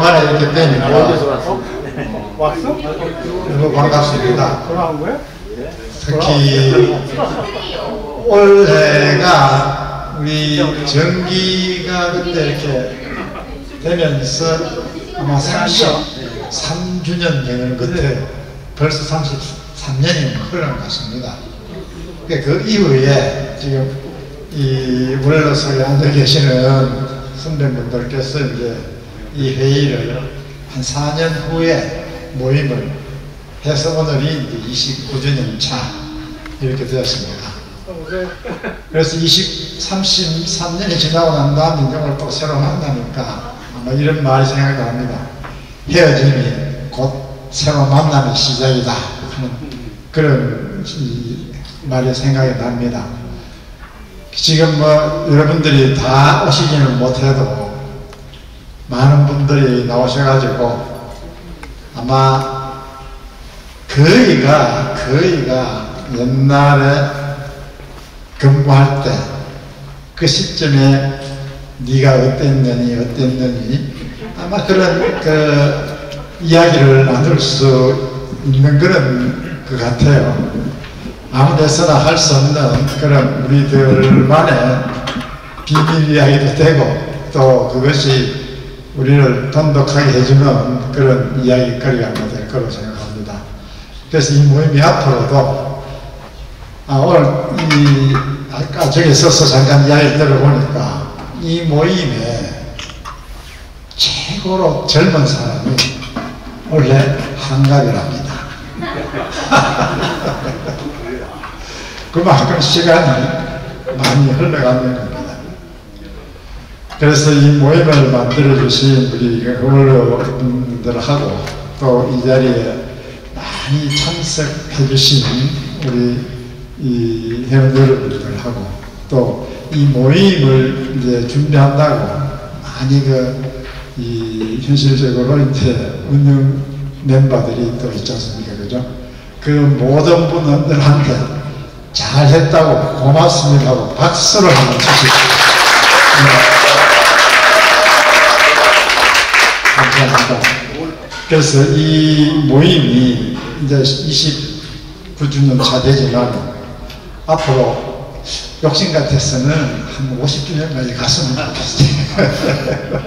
오랜만에 이렇게 뵈니까 왔어? 너무 반갑습니다. 돌아온 거야? 특히 올해가 우리 정기가 그때 이렇게 되면서 아마 33주년 되는 것 같아요. 벌써 33년이 흘러간 것 같습니다. 그 이후에 지금 이 월로석에 앉아 계시는 선배분들께서 이제 이 회의를 한 4년 후에 모임을 해서 오늘이 이제 29주년 차 이렇게 되었습니다. 그래서 33년이 지나고 난 다음 인정을 또 새로 만나니까 아마 이런 말이 생각이 납니다. 헤어짐이 곧 새로 만남의 시작이다 하는 그런 말이 생각이 납니다. 지금 뭐 여러분들이 다 오시지는 못해도 많은 분들이 나오셔가지고 아마 거의가 옛날에 근무할 때 그 시점에 네가 어땠느니 아마 그런 그 이야기를 나눌 수 있는 그런 것 같아요. 아무 데서나 할 수 없는 그런 우리들만의 비밀 이야기도 되고 또 그것이 우리를 돈독하게 해주는 그런 이야기거리가 될 거라고 생각합니다. 그래서 이 모임이 앞으로도 오늘 아까 저기 서서 잠깐 이야기를 들어보니까 이 모임에 최고로 젊은 사람이 원래 한갑이랍니다. 그만큼 시간이 많이 흘러가는 겁니다. 그래서 이 모임을 만들어주신 우리 어른들하고 또 이 자리에 많이 참석해주신 우리 이 회원 여러분들하고 또 이 모임을 이제 준비한다고 많이 이 현실적으로 이제 운영 멤버들이 또 있지 않습니까? 그죠? 그 모든 분들한테 잘했다고 고맙습니다 하고 박수를 한번 주십시오. 감사합니다. 그래서 이 모임이 이제 29주년 차 되지만 앞으로 욕심 같아서는 한 50주년까지 갔으면 좋겠어요.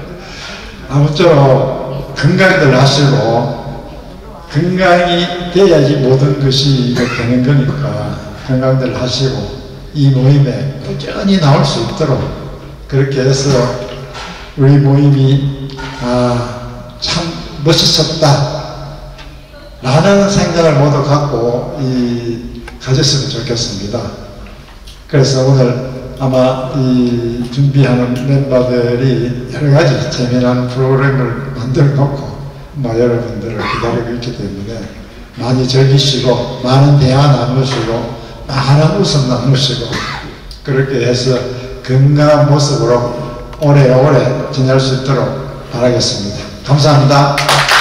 아무쪼록 건강들 하시고 건강이 돼야지 모든 것이 되는 거니까 건강들 하시고 이 모임에 꾸준히 나올 수 있도록 그렇게 해서 우리 모임이 참 멋있었다 라는 생각을 모두 갖고 가졌으면 좋겠습니다. 그래서 오늘 아마 이 준비하는 멤버들이 여러가지 재미난 프로그램을 만들어 놓고 여러분들을 기다리고 있기 때문에 많이 즐기시고 많은 대화 나누시고 많은 웃음 나누시고 그렇게 해서 건강한 모습으로 오래오래 지낼 수 있도록 바라겠습니다. 감사합니다.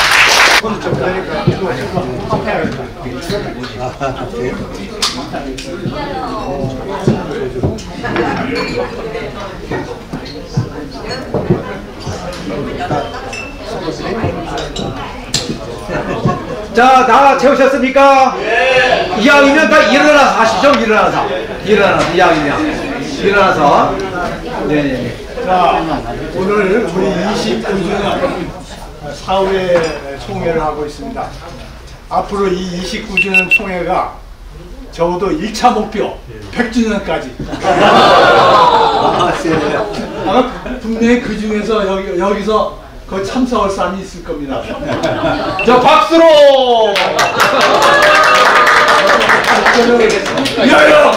자, 다 채우셨습니까? 예. 이왕이면 다 일어나서 하시죠. 일어나서 이왕이면 일어나서. 네. 자, 오늘 우리 29주년 사회 총회를 하고 있습니다. 앞으로 이 29주년 총회가 적어도 1차 목표 100주년까지 아마 분명히 그 중에서 여기서 거의 참석할 사람이 있을 겁니다. 자, 박수로! 야야!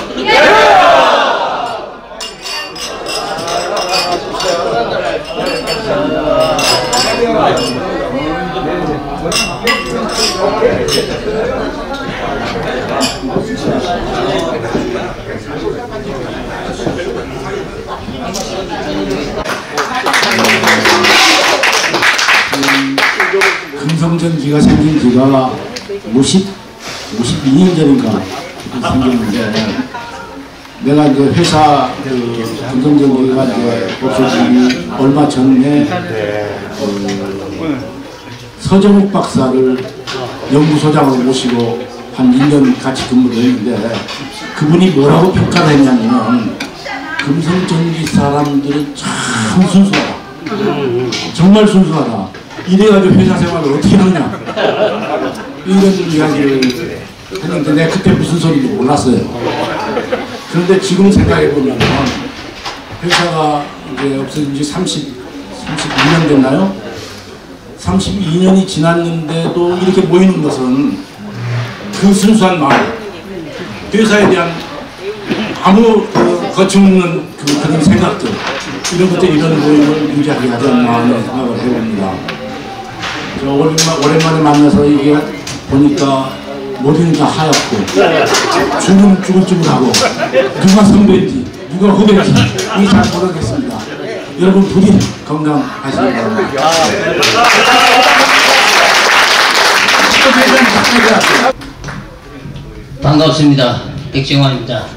금성전기가 생긴 지가 52년 전인가 생겼는데 내가 이제 회사 금성전기가 이제 없어지기 얼마 전에 서정욱 박사를 연구소장으로 모시고 한 1년 같이 근무를 했는데 그분이 뭐라고 평가를 했냐면 금성전기 사람들은 참 순수하다. 정말 순수하다. 이래가지고 회사 생활을 어떻게 하느냐. 이런 이야기를 했는데 내가 그때 무슨 소리인지 몰랐어요. 그런데 지금 생각해보면 회사가 이제 없어진 지 32년 됐나요? 32년이 지났는데도 이렇게 모이는 것은 그 순수한 마음, 회사에 대한 아무 거침없는 그런 생각들, 이런 것들, 이런 모임을 유지하게 하자는 마음에 생각을 해봅니다. 오랜만에 만나서 이게 보니까 모든 다 하얗고 쭈글쭈글하고 누가 선배인지 누가 후배인지 이게 잘 모르겠습니다. 여러분 부디 건강하시기 바랍니다. 반갑습니다. 백정환입니다.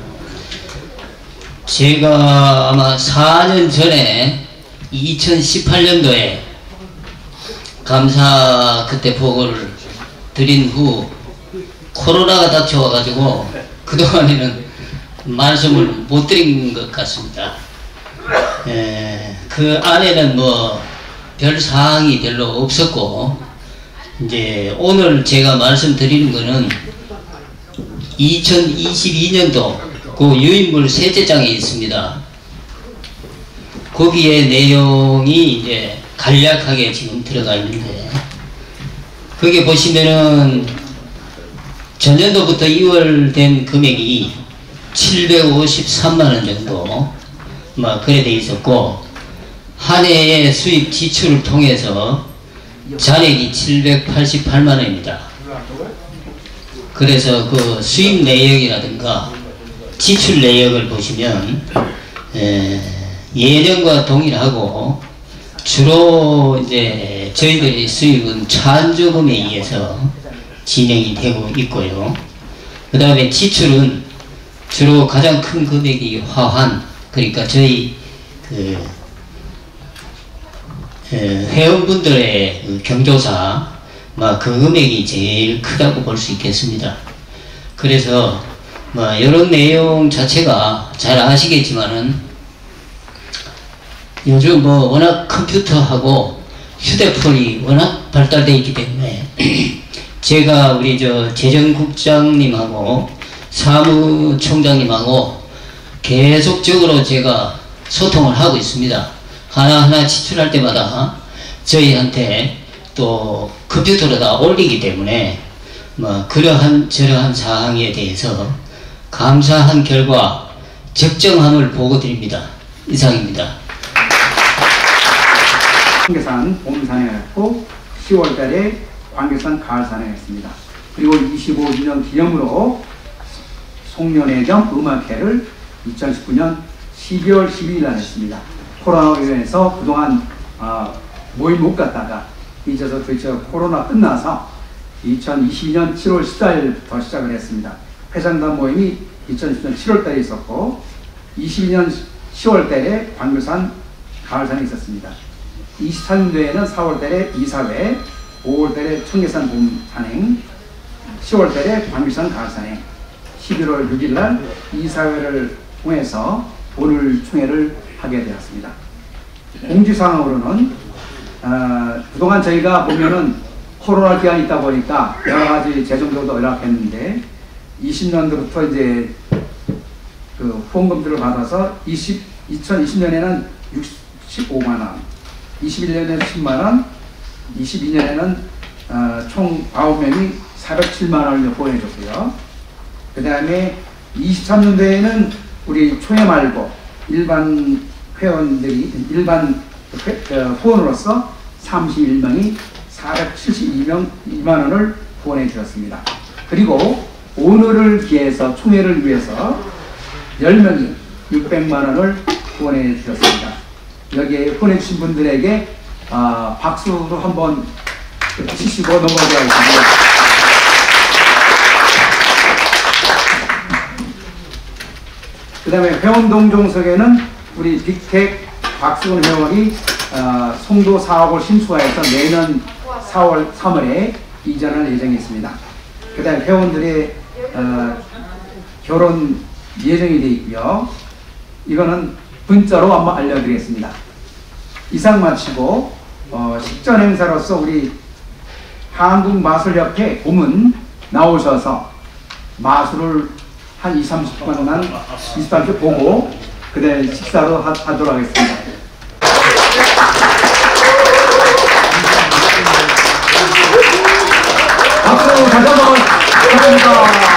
제가 아마 4년 전에 2018년도에 감사 그때 보고를 드린 후 코로나가 닥쳐와가지고 그동안에는 말씀을 못 드린 것 같습니다. 그 안에는 뭐 별 사항이 별로 없었고, 이제 오늘 제가 말씀드리는 거는 2022년도 그 유인물 셋째 장에 있습니다. 거기에 내용이 이제 간략하게 지금 들어가 있는데, 거기 보시면은 전년도부터 2월 된 금액이 753만원 정도 그래 돼 있었고, 한 해의 수입 지출을 통해서 잔액이 788만원입니다. 그래서 그 수입 내역이라든가 지출 내역을 보시면 예년과 동일하고, 주로 이제 저희들의 수입은 찬조금에 의해서 진행이 되고 있고요. 그 다음에 지출은 주로 가장 큰 금액이 화환, 그러니까 저희 회원분들의 경조사 그 금액이 제일 크다고 볼 수 있겠습니다. 그래서 이런 내용 자체가 잘 아시겠지만은 요즘 워낙 컴퓨터하고 휴대폰이 워낙 발달되어 있기 때문에 제가 우리 재정국장님하고 사무총장님하고 계속적으로 제가 소통을 하고 있습니다. 하나하나 지출할 때마다 저희한테 또 컴퓨터로 다 올리기 때문에 그러한 저러한 사항에 대해서 감사한 결과 적정함을 보고 드립니다. 이상입니다. 광교산 봄산에 했고 10월달에 광교산 가을산에 했습니다. 그리고 25주년 기념으로 송년회겸 음악회를 2019년 12월 12일 날 했습니다. 코로나로 인해서 그동안 모임 못 갔다가 이제서 코로나 끝나서 2022년 7월 14일부터 시작을 했습니다. 회장단 모임이 2010년 7월달에 있었고 22년 10월달에 광교산 가을산에 있었습니다. 23년도에는 4월달에 이사회, 5월달에 청계산 봄산행, 10월달에 광교산 가을산행, 11월 6일날 이사회를 통해서 오늘 총회를 하게 되었습니다. 공지사항으로는 그동안 저희가 보면은 코로나 기간이 있다 보니까 여러 가지 재정적으로 연락했는데 20년도부터 이제 그 후원금들을 받아서 2020년에는 65만원, 21년에는 10만원, 22년에는 총 9명이 407만원을 후원해줬고요. 그 다음에 23년도에는 우리 총회 말고 일반 회원들이 일반 후원으로서 31명이 472만원을 후원해 주셨습니다. 그리고 오늘을 기해서 총회를 위해서 10명이 600만원을 후원해 주셨습니다. 여기에 후원해 주신 분들에게 박수로 한번 치시고 넘어가겠습니다. 그 다음에 회원 동종석에는 우리 빅텍 박수근 회원이 송도 사업을 신수화해서 내년 4월 3월에 이전할 예정이 있습니다. 그 다음에 회원들의 결혼 예정이 되어 있고요. 이거는 문자로 한번 알려드리겠습니다. 이상 마치고 식전 행사로서 우리 한국마술협회 고문 나오셔서 마술을 한 20-30분만 20분씩 보고 그 다음에 식사로 하도록 하겠습니다. 박수 다시 한번 감사합니다.